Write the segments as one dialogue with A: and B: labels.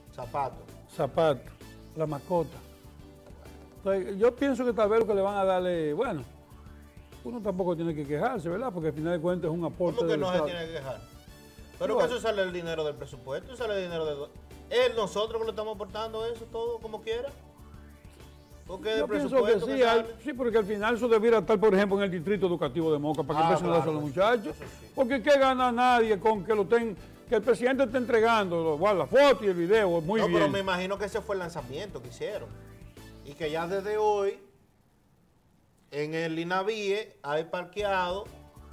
A: Zapato, la mascota. Entonces, yo pienso que tal vez lo que le van a darle, bueno, uno tampoco tiene que quejarse, ¿verdad? Porque al final de cuentas es un aporte.
B: ¿Cómo que no se tiene que quejar? Pero que eso sale el dinero del presupuesto, sale el dinero de... ¿Es nosotros que le estamos aportando eso todo como quiera? Porque
A: yo pienso que sí, sí, porque al final eso debiera estar, por ejemplo, en el distrito educativo de Moca, para que empiecen a darse a los muchachos. Sí. Porque ¿qué gana nadie con que lo que el presidente esté entregando la foto y el video? Muy bien.
B: No, pero me imagino que ese fue el lanzamiento que hicieron. Y que ya desde hoy, en el INAVIE, hay parqueado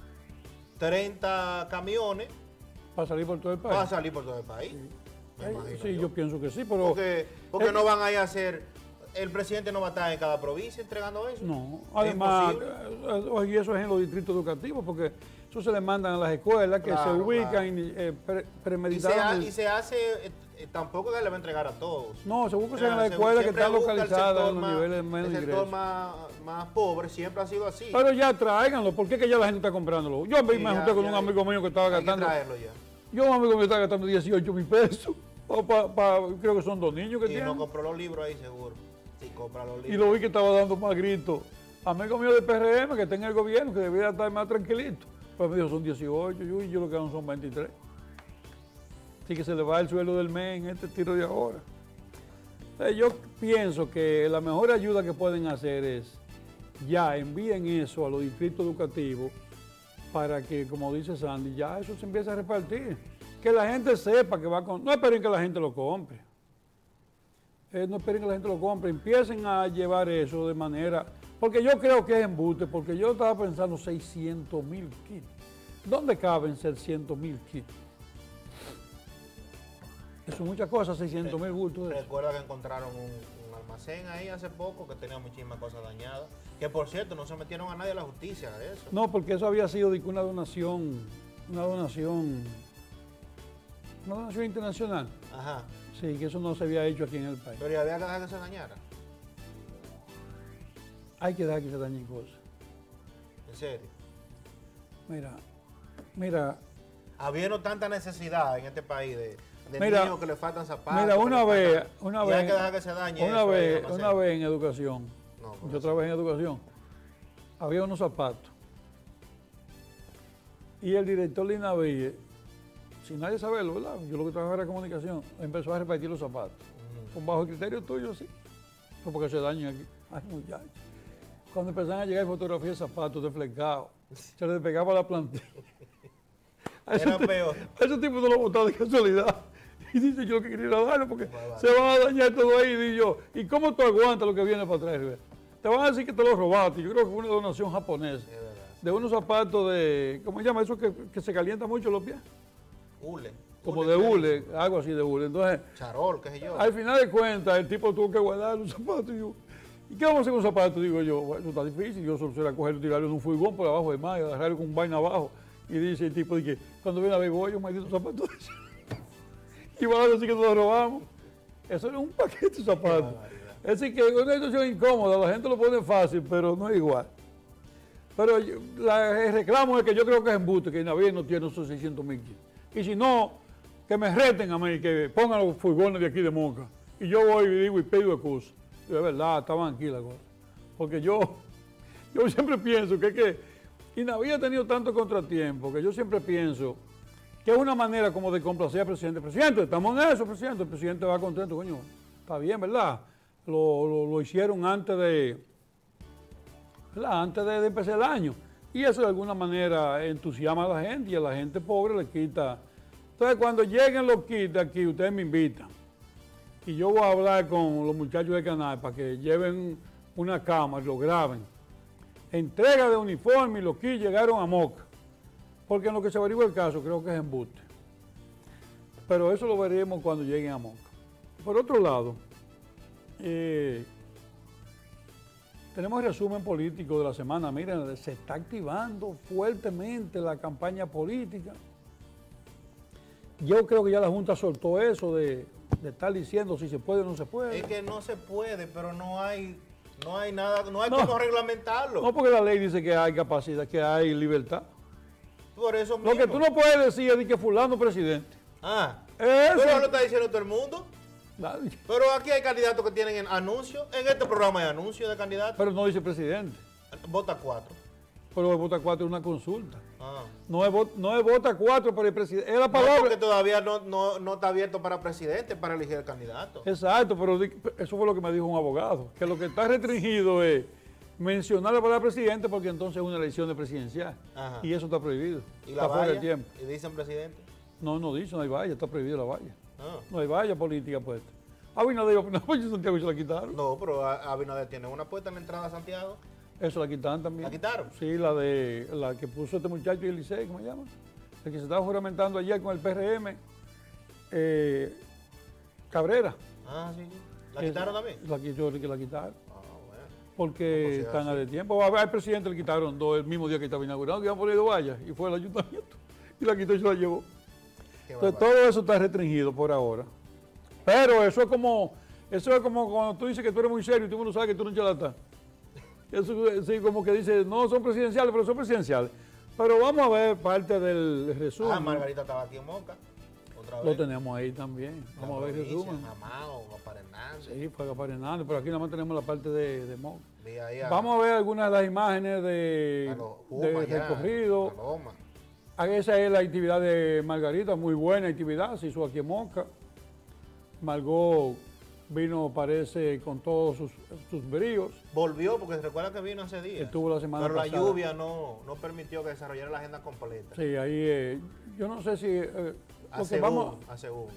B: 30 camiones.
A: Para salir por todo el país.
B: Para salir por todo el país.
A: Sí, yo pienso que sí, pero...
B: Porque no van a ir a hacer... El presidente no va a estar en cada provincia entregando eso.
A: No, además, y eso es en los distritos educativos, porque eso se le mandan a las escuelas que se ubican premeditadamente.
B: Y se hace, tampoco que le va a entregar a todos.
A: No, se busca en las escuelas que están localizadas en los niveles menos ingresos.
B: El sector más pobre siempre ha sido así.
A: Pero ya tráiganlo, ¿por qué que ya la gente está comprándolo? Yo me junté con un amigo mío que estaba gastando. Un amigo mío estaba gastando 18,000 pesos. Creo que son 2 niños que tienen.
B: Y no compró los libros ahí seguro. Sí, compra los libros.
A: Y lo vi que estaba dando más gritos. Amigo mío de PRM que está en el gobierno, que debería estar más tranquilito. Pues me dijo, son 18, y yo lo que hago son 23. Así que se le va el sueldo del mes en este tiro de ahora. Entonces, yo pienso que la mejor ayuda que pueden hacer es, ya envíen eso a los distritos educativos para que, como dice Sandy, ya eso se empiece a repartir. Que la gente sepa que va con... No esperen que la gente lo compre. No esperen que la gente lo compre, empiecen a llevar eso de manera... Porque yo creo que es embuste, porque yo estaba pensando 600,000 kits. ¿Dónde caben 600,000 kits? Eso es muchas cosas, 600,000 bultos.
B: Recuerda que encontraron un almacén ahí hace poco que tenía muchísimas cosas dañadas. Que por cierto, no se metieron a nadie a la justicia de eso.
A: No, porque eso había sido una donación internacional.
B: Ajá.
A: Sí, que eso no se había hecho aquí en el país.
B: Pero ¿y había que dejar que se dañara?
A: Hay que dejar que se dañen cosas.
B: ¿En serio?
A: Mira.
B: Habiendo tanta necesidad en este país de niños que le faltan zapatos.
A: Mira, una vez.
B: Hay que dejar que se dañe
A: una vez en educación. No, yo trabajé en educación. Había unos zapatos. Y el director de INAVIE, sin nadie saberlo, ¿verdad? Yo lo que trabajaba era comunicación, empezó a repartir los zapatos. Con bajo el criterio tuyo, sí. Fue porque se dañan aquí. Ay, muchachos. Cuando empezaron a llegar fotografías de zapatos desflecados, se les pegaba la plantilla.
B: Era peor.
A: A ese tipo no lo botaba de casualidad. Y dice yo que quería darlo porque se van a dañar todo ahí. Y yo, ¿y cómo tú aguantas lo que viene para atrás? Te van a decir que te lo robaste. Yo creo que fue una donación japonesa. De unos zapatos de, ¿cómo se llama? Eso que se calienta mucho los pies.
B: Hule.
A: Como de hule, algo así de hule. Entonces,
B: charol, qué sé yo.
A: Al final de cuentas, el tipo tuvo que guardar los zapatos. Y yo, ¿y qué vamos a hacer con los zapatos? Digo yo, bueno, eso está difícil. Yo solo será cogerlo y tirarlo en un furgón por abajo de mar y agarrarlo con un vaina abajo. Y dice el tipo, que cuando viene a ver, voy, yo me maldito zapatos. Y van a decir que nos lo robamos. Eso era un paquete de zapatos. Es decir, que es una situación incómoda, la gente lo pone fácil, pero no es igual. Pero el reclamo es que yo creo que es embuste, que INAVIE no tiene esos 600,000 kilos. Y si no, que me reten a mí, que pongan los furgones de aquí de Moca. Y yo voy y digo y pido excusas. Y de verdad, estaban aquí las cosas. Porque yo siempre pienso que INAVIE ha tenido tanto contratiempo que yo siempre pienso que es una manera como de complacer al presidente. Presidente, estamos en eso, presidente. El presidente va contento, coño. Está bien, ¿verdad? Lo hicieron antes de empezar el año. Y eso de alguna manera entusiasma a la gente y a la gente pobre le quita. Entonces, cuando lleguen los kits aquí, ustedes me invitan. Y yo voy a hablar con los muchachos del canal para que lleven una cámara y lo graben. Entrega de uniforme y los kits llegaron a Moca. Porque en lo que se averigua el caso, creo que es embuste. Pero eso lo veremos cuando lleguen a Moca. Por otro lado, tenemos el resumen político de la semana. Miren, se está activando fuertemente la campaña política. Yo creo que ya la Junta soltó eso de estar diciendo si se puede o no se puede.
B: Es que no se puede, pero no hay nada, no hay cómo reglamentarlo.
A: No, porque la ley dice que hay capacidad, que hay libertad.
B: Por eso mismo.
A: Lo que tú no puedes decir es de que fulano presidente.
B: ¿Eso lo está diciendo todo el mundo?
A: Nadie.
B: Pero aquí hay candidatos que tienen anuncios. En este programa hay anuncios de candidatos.
A: Pero no dice presidente.
B: Vota 4.
A: Pero el vota 4 es una consulta.
B: Ah.
A: No es vota 4 para el presidente. Es la
B: No,
A: palabra.
B: porque todavía no está abierto para presidente, para elegir el candidato.
A: Exacto, pero eso fue lo que me dijo un abogado. Que lo que está restringido es mencionar la palabra presidente porque entonces es una elección de presidencial.
B: Ajá.
A: Y eso está prohibido.
B: ¿Y
A: está
B: la
A: fuera
B: valla?
A: del tiempo.
B: ¿Y dicen presidente?
A: No dice, no hay valla, está prohibido la valla.
B: Ah.
A: No hay valla política puesta. Abinader, no, pues Santiago se la quitaron.
B: No, pero Abinader tiene una puesta en la entrada a Santiago.
A: Eso la quitaron también.
B: ¿La quitaron?
A: Sí, la que puso este muchacho y el Licey, ¿cómo se llama? El que se estaba juramentando ayer con el PRM, Cabrera.
B: Ah, sí. ¿La quitaron también?
A: La quitaron.
B: Ah, bueno.
A: Porque
B: No, pues,
A: están a
B: así.
A: de tiempo. Al presidente le quitaron dos el mismo día que estaba inaugurado, que iban poniendo vallas, y fue al ayuntamiento. Y la quitó y se la llevó.
B: Qué
A: Entonces
B: bárbaro.
A: todo eso está restringido por ahora. Pero eso es como cuando tú dices que tú eres muy serio y tú no sabes que tú eres un charlatán. Eso sí, como que dice, no son presidenciales, pero son presidenciales. Pero vamos a ver parte del resumen.
B: Ah, Margarita estaba aquí en Moca. Otra vez.
A: Lo tenemos ahí también. Vamos a ver el resumen.
B: Amado, Gaspar Hernández.
A: Sí, fue Gaspar Hernández, pero aquí nada más tenemos la parte de Moca.
B: Vi ahí a-
A: Vamos a ver algunas de las imágenes
B: a
A: de
B: los Pumas ya,
A: recorrido.
B: a Loma.
A: Esa es la actividad de Margarita, muy buena actividad, se hizo aquí en Moca. Margot vino, parece, con todos sus bríos.
B: Volvió porque recuerda que vino hace días.
A: Estuvo la semana
B: Pero
A: pasada.
B: la lluvia no permitió que desarrollara la agenda completa.
A: Sí, ahí, yo no sé si... porque
B: Hace un.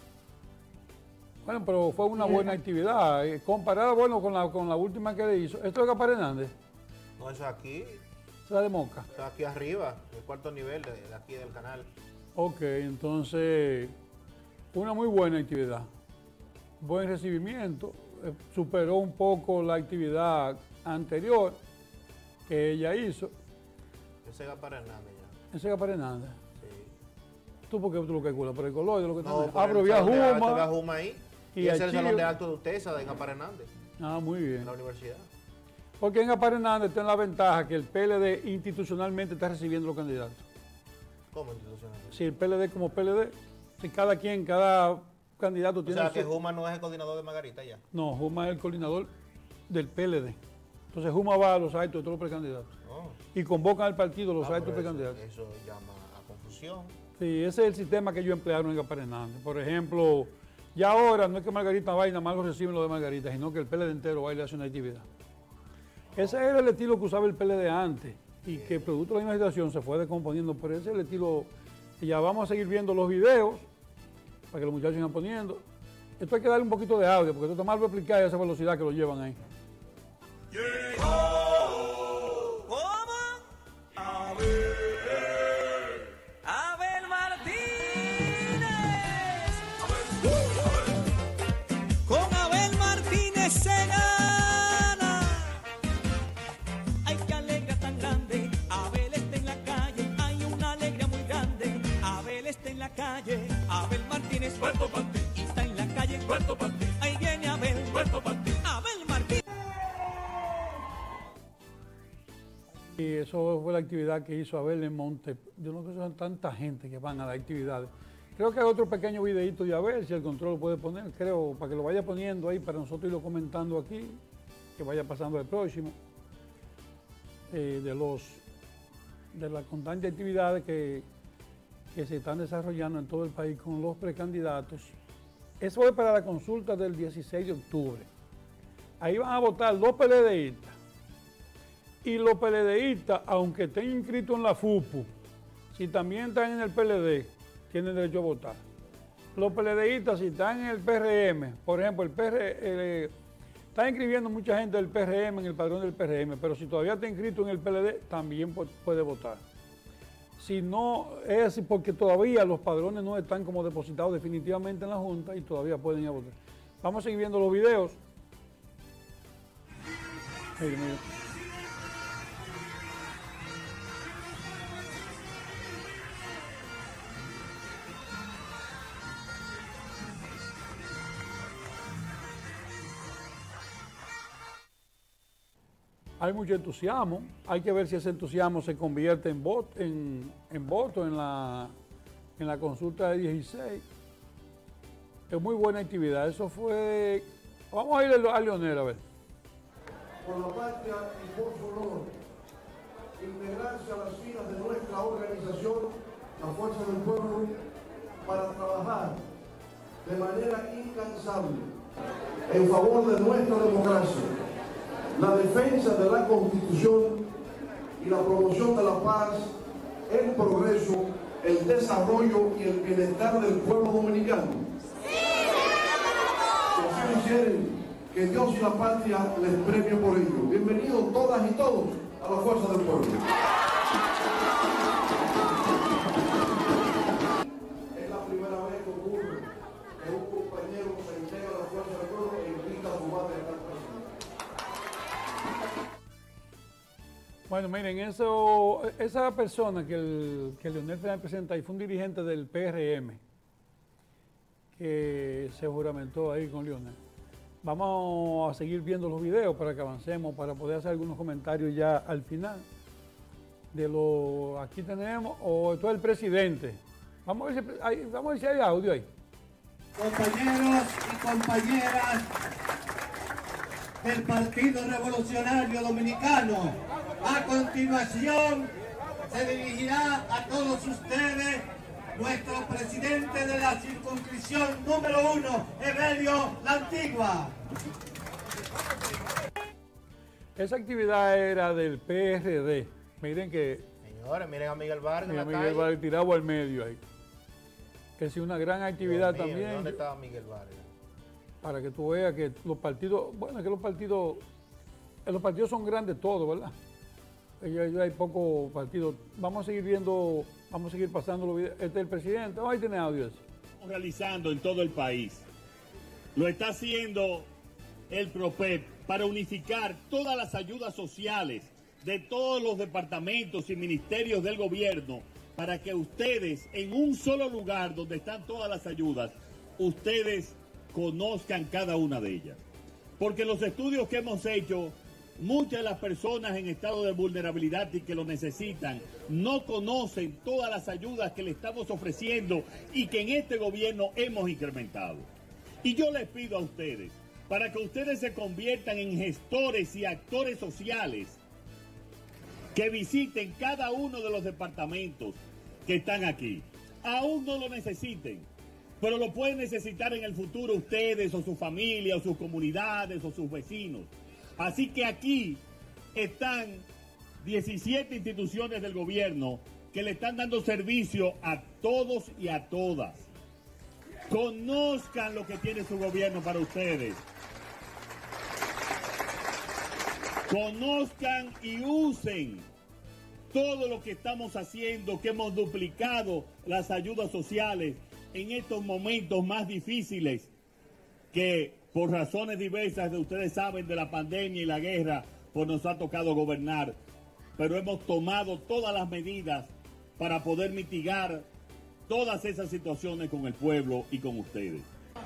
A: bueno, pero fue una buena actividad. Comparada, bueno, con la última que le hizo. Esto es Gaspar Hernández,
B: No, eso es aquí.
A: es la de Moca.
B: Eso es aquí arriba, el cuarto nivel de aquí del canal.
A: Ok, entonces, una muy buena actividad. Buen recibimiento. Superó un poco la actividad anterior que ella hizo.
B: Ese es Gaspar Hernández ya.
A: Ese es Gaspar Hernández.
B: Sí.
A: ¿Tú por qué tú lo calculas? ¿Por el color de lo que
B: No,
A: está?
B: por el
A: Pero vi a
B: salón de acto, vi a
A: Juma.
B: Juma ahí.
A: y
B: Y ese es
A: a
B: el salón
A: Chio.
B: de acto de UTESA de Gaspar Hernández,
A: Ah, muy bien.
B: en la universidad.
A: Porque en Gaspar Hernández está en la ventaja que el PLD institucionalmente está recibiendo los candidatos.
B: ¿Cómo institucional?
A: Si el PLD como PLD, si cada candidato
B: O
A: tiene
B: sea, que
A: su-
B: Juma no es el coordinador de Margarita ya.
A: No, Juma es el coordinador del PLD. Entonces Juma va a los actos de todos los precandidatos.
B: No.
A: Y convocan al partido los
B: Ah,
A: actos
B: pero
A: precandidatos.
B: eso llama a confusión.
A: Sí, ese es el sistema que ellos emplearon en Gaspar Hernández. Por ejemplo, ya ahora no es que Margarita vaya y nada más lo reciben los de Margarita, sino que el PLD entero va y le hace una actividad. Ese era el estilo que usaba el PLD antes y que producto de la misma situación se fue descomponiendo, pero ese es el estilo. Y ya vamos a seguir viendo los videos para que los muchachos sigan poniendo. Esto hay que darle un poquito de audio porque esto está mal para explicar a esa velocidad que lo llevan ahí.
C: Abel Martínez. Con Abel Martínez se gana. Ay, qué alegría tan grande. Abel está en la calle. Hay una alegría muy grande. Abel está en la calle. Abel Martínez. Y está en la calle. Ahí viene Abel. Abel Martínez.
A: Y eso fue la actividad que hizo Abel en Monte. Yo no creo que son tanta gente que van a las actividades. Creo que hay otro pequeño videito de Abel, si el control lo puede poner, creo, para que lo vaya poniendo ahí, para nosotros irlo comentando aquí, que vaya pasando el próximo, de las constantes actividades que se están desarrollando en todo el país con los precandidatos. Eso es para la consulta del 16 de octubre. Ahí van a votar los PLDistas. Y los PLDistas, aunque estén inscritos en la FUPU, si también están en el PLD, tienen derecho a votar. Los PLDistas, si están en el PRM, por ejemplo, está inscribiendo mucha gente del PRM en el padrón del PRM, pero si todavía está inscrito en el PLD, también puede votar. Si no, es así porque todavía los padrones no están como depositados definitivamente en la Junta y todavía pueden ir a votar. Vamos a seguir viendo los videos. Mire, mire. Hay mucho entusiasmo, hay que ver si ese entusiasmo se convierte en voto en la consulta de 16. Es muy buena actividad. Eso fue... Vamos a ir a Leonel a ver.
D: Por la patria y por su honor, integrarse a las filas de nuestra organización, la Fuerza del Pueblo, para trabajar de manera incansable en favor de nuestra democracia, la defensa de la Constitución y la promoción de la paz, el progreso, el desarrollo y el bienestar del pueblo dominicano. Si así lo hicieren, que Dios y la patria les premie por ello. Bienvenidos todas y todos a la Fuerza del Pueblo. Es la primera vez que ocurre que un compañero se integra a la Fuerza del Pueblo e invita a su madre a estar presente.
A: Bueno, miren, esa persona que Leonel Fernández presenta ahí fue un dirigente del PRM que se juramentó ahí con Leonel. Vamos a seguir viendo los videos para que avancemos, para poder hacer algunos comentarios ya al final. Aquí tenemos, esto es el presidente. Vamos a ver si hay audio ahí.
E: Compañeros y compañeras del Partido Revolucionario Dominicano, a continuación se dirigirá a todos ustedes nuestro presidente de la circunscripción número 1, Evelio La Antigua.
A: Esa actividad era del PRD. Miren que...
B: Señores, miren a Miguel Vargas en la
A: Miguel
B: calle.
A: Vargas tirado al medio ahí. Que es una gran actividad
B: Dios mío,
A: también.
B: ¿dónde estaba Miguel Vargas?
A: Para que tú veas que los partidos, bueno, que los partidos son grandes todos, ¿verdad? Ya hay pocos partidos. Vamos a seguir viendo, vamos a seguir pasando los videos. Este es el presidente. Ahí tiene audio eso.
F: Realizando en todo el país. Lo está haciendo el PROPEP para unificar todas las ayudas sociales de todos los departamentos y ministerios del gobierno para que ustedes, en un solo lugar donde están todas las ayudas, ustedes conozcan cada una de ellas. Porque los estudios que hemos hecho, muchas de las personas en estado de vulnerabilidad y que lo necesitan no conocen todas las ayudas que le estamos ofreciendo y que en este gobierno hemos incrementado. Y yo les pido a ustedes, para que ustedes se conviertan en gestores y actores sociales, que visiten cada uno de los departamentos que están aquí. Aún no lo necesiten, pero lo pueden necesitar en el futuro ustedes o su familia o sus comunidades o sus vecinos. Así que aquí están 17 instituciones del gobierno que le están dando servicio a todos y a todas. Conozcan lo que tiene su gobierno para ustedes. Conozcan y usen todo lo que estamos haciendo, que hemos duplicado las ayudas sociales en estos momentos más difíciles que por razones diversas, ustedes saben, de la pandemia y la guerra, pues nos ha tocado gobernar. Pero hemos tomado todas las medidas para poder mitigar todas esas situaciones con el pueblo y con ustedes.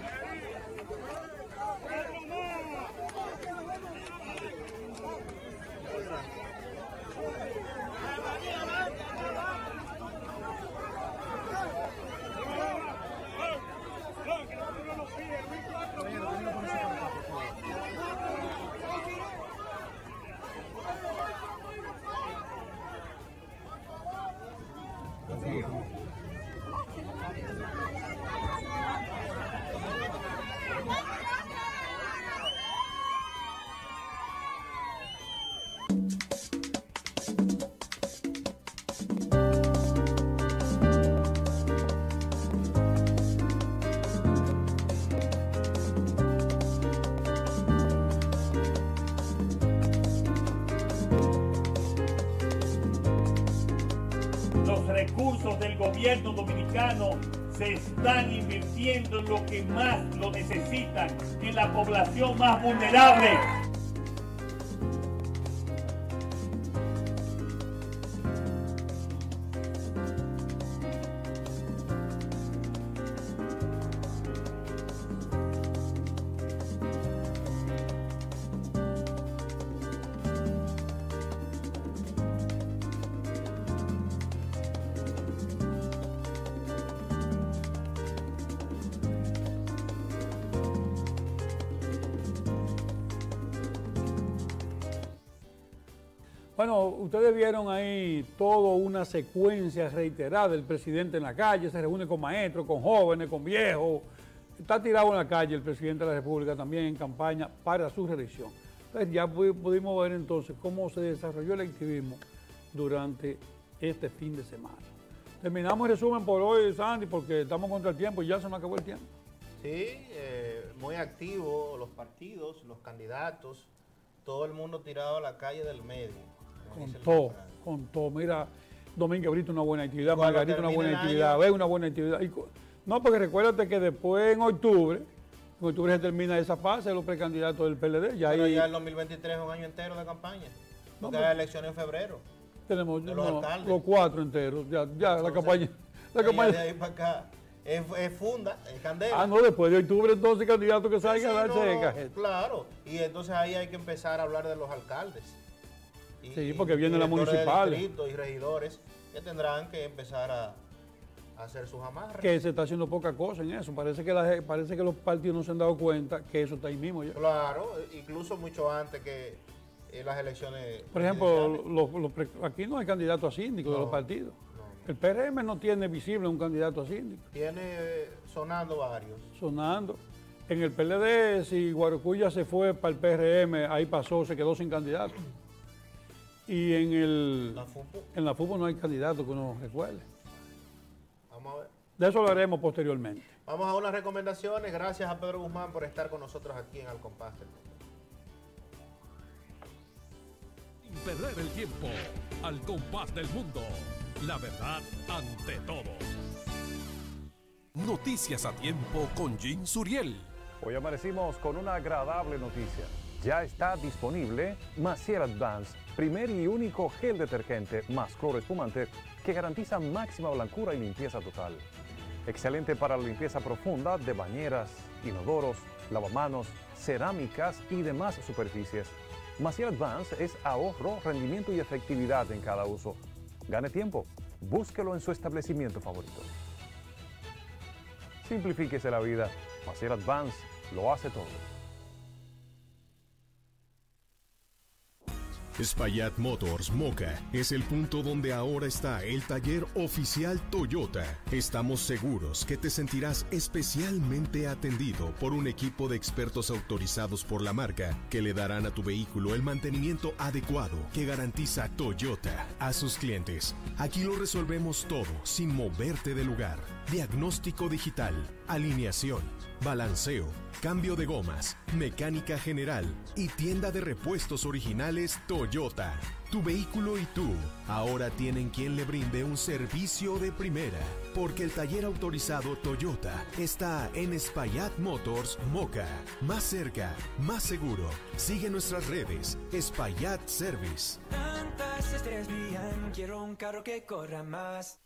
F: Los recursos del gobierno dominicano se están invirtiendo en lo que más lo necesitan, en la población más vulnerable.
A: Bueno, ustedes vieron ahí toda una secuencia reiterada del presidente en la calle, se reúne con maestros, con jóvenes, con viejos. Está tirado en la calle el presidente de la República también en campaña para su reelección. Entonces ya pudimos ver entonces cómo se desarrolló el activismo durante este fin de semana. Terminamos el resumen por hoy, Sandy, porque estamos contra el tiempo y ya se nos acabó el tiempo.
B: Sí, muy activo los partidos, los candidatos, todo el mundo tirado a la calle del medio.
A: Con todo. Mira, Domingo Brito una buena actividad,
B: Cuando
A: Margarita una buena
B: termine el
A: actividad,
B: año.
A: Ve una buena actividad. No, porque recuérdate que después en octubre se termina esa fase de los precandidatos del PLD. Ya
B: Pero
A: ahí
B: ya el 2023 es un año entero de campaña.
A: No,
B: Porque hay elecciones en febrero.
A: tenemos
B: de los alcaldes.
A: los 4 enteros. Ya la campaña. La
B: Ya
A: campaña.
B: de ahí para acá es funda, es candela.
A: Ah, no, después de octubre entonces candidatos que
B: Sí,
A: salgan a darse de
B: no,
A: cajeta.
B: claro, y entonces ahí hay que empezar a hablar de los alcaldes.
A: Sí, porque vienen las
B: directores de
A: municipales.
B: distritos y regidores que tendrán que empezar a hacer sus amarras.
A: Que se está haciendo poca cosa en eso. Parece que los partidos no se han dado cuenta que eso está ahí mismo ya.
B: Claro, incluso mucho antes que las elecciones.
A: Por ejemplo,
B: presidenciales.
A: aquí no hay candidato a síndico de
B: No,
A: los partidos.
B: no.
A: El PRM no tiene visible un candidato a síndico.
B: Tiene sonando varios.
A: Sonando. En el PLD, si Guarocuya se fue para el PRM, ahí pasó, se quedó sin candidato. Y
B: La FUPU,
A: en la fútbol no hay candidato que uno recuerde.
B: vamos a ver.
A: De eso lo haremos posteriormente.
B: Vamos a unas recomendaciones. Gracias a Pedro Guzmán por estar con nosotros aquí en Al Compás del Mundo.
G: Sin perder el tiempo, Al Compás del Mundo, la verdad ante todo. Noticias a tiempo con Jim Suriel.
H: Hoy amanecimos con una agradable noticia. Ya está disponible Maciel Advance, primer y único gel detergente más cloro espumante que garantiza máxima blancura y limpieza total. Excelente para la limpieza profunda de bañeras, inodoros, lavamanos, cerámicas y demás superficies. Maciel Advance es ahorro, rendimiento y efectividad en cada uso. Gane tiempo. Búsquelo en su establecimiento favorito. Simplifíquese la vida. Maciel Advance lo hace todo.
I: Spayat Motors Moca es el punto donde ahora está el taller oficial Toyota. Estamos seguros que te sentirás especialmente atendido por un equipo de expertos autorizados por la marca que le darán a tu vehículo el mantenimiento adecuado que garantiza Toyota a sus clientes. Aquí lo resolvemos todo sin moverte de lugar. Diagnóstico digital, alineación, balanceo, cambio de gomas, mecánica general y tienda de repuestos originales Toyota. Tu vehículo y tú ahora tienen quien le brinde un servicio de primera, porque el taller autorizado Toyota está en Spayat Motors Moca. Más cerca, más seguro. Sigue nuestras redes, Spayat Service.
C: Tantas estrellas brillan, quiero un carro que corra más.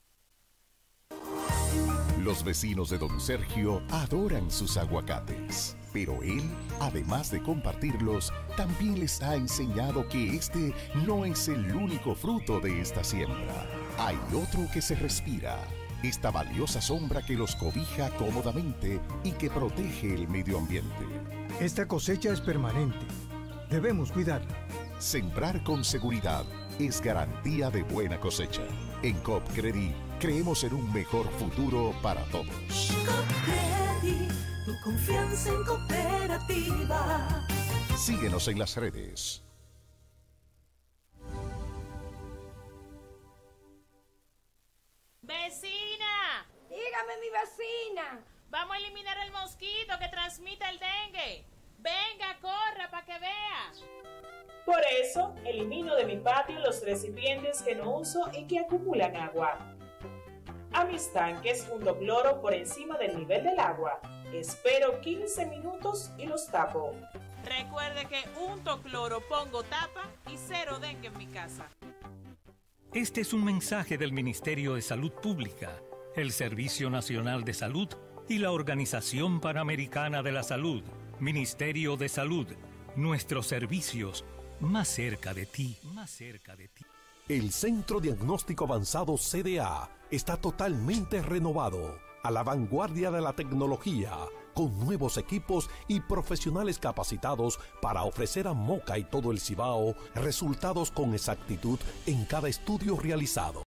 J: Los vecinos de Don Sergio adoran sus aguacates, pero él, además de compartirlos, también les ha enseñado que este no es el único fruto de esta siembra. Hay otro que se respira, esta valiosa sombra que los cobija cómodamente y que protege el medio ambiente.
K: Esta cosecha es permanente. Debemos cuidarla.
J: Sembrar con seguridad es garantía de buena cosecha. En COP Credit creemos en un mejor futuro para todos.
C: Credit, tu confianza en cooperativa.
J: Síguenos en las redes.
L: ¡Vecina!
M: Dígame, mi vecina.
L: Vamos a eliminar el mosquito que transmite el dengue. Venga, corra para que vea.
N: Por eso, elimino de mi patio los recipientes que no uso y que acumulan agua. A mis tanques hundo cloro por encima del nivel del agua. Espero 15 minutos y los tapo.
L: Recuerde que unto cloro, pongo tapa y cero dengue en mi casa.
G: Este es un mensaje del Ministerio de Salud Pública, el Servicio Nacional de Salud y la Organización Panamericana de la Salud. Ministerio de Salud, nuestros servicios más cerca de ti, más cerca de ti.
O: El Centro Diagnóstico Avanzado CDA está totalmente renovado, a la vanguardia de la tecnología, con nuevos equipos y profesionales capacitados para ofrecer a Moca y todo el Cibao resultados con exactitud en cada estudio realizado.